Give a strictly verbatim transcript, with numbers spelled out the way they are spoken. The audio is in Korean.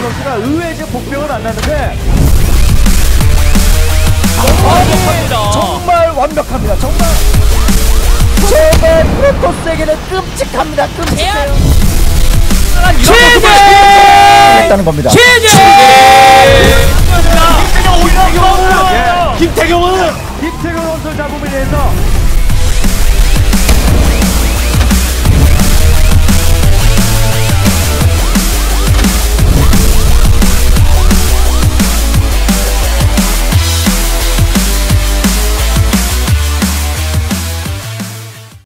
선수가 의외의 지금 복병을 만났는데 완벽합니다. 정말 완벽합니다. 정말 정말 프로토스에게는 끔찍합니다. 끔찍해요. 최재! 했다는 겁니다. 최재! 김태경 올라가고 김태경은 김태경 선수 잡음에 대해서